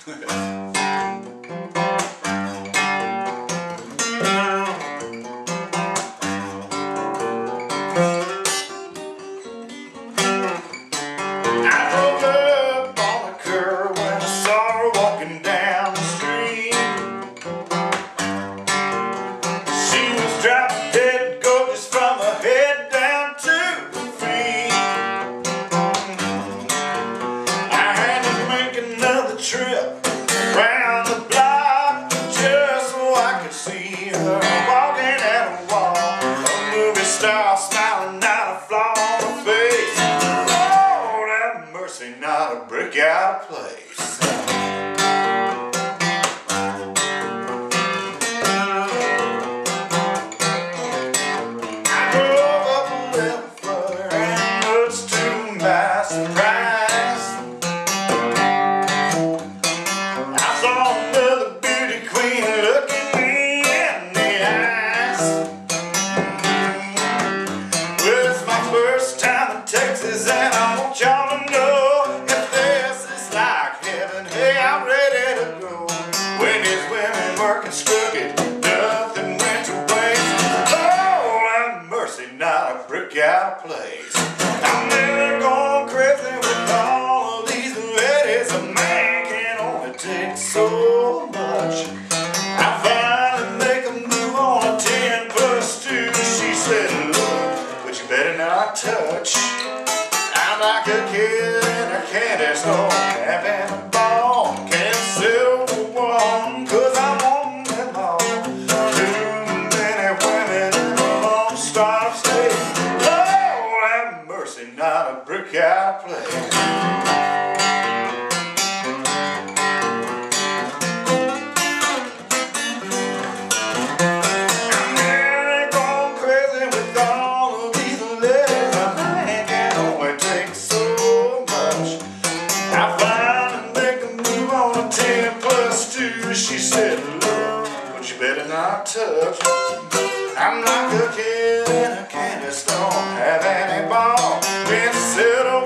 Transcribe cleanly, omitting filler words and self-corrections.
drove up on the curb when I saw her walking down the street. She was dropping dead gorgeous from her head down to her feet. I had to make another trip around the block just so I could see her walking at a wall. A movie star smiling, not a flaw on her face. Lord have mercy, not a brick out of place. I drove up a little further and much to my surprise, I saw another beauty queen looking me in the eyes. Well, it's my first time in Texas and I want y'all to know if this is like heaven, hey, I'm ready to go. When these women working crooked, nothing went to waste. Lord have mercy, not a brick out of place. I'm never going crazy with all of these ladies. A man can only take so much. I finally make a move on a 10+2. She said, look, but you better not touch. I'm like a kid in a candy store, having a ball. Can't sell for one, 'cause I want them all. Too many women in a long star state. Lord have mercy, not a brick out of place. I'm nearly gone crazy with all of these ladies. A man can only take so much. I finally make a move on a 10+2. She said, look, but you better not touch. I'm like a kid in a candy store, having a ball. Been settled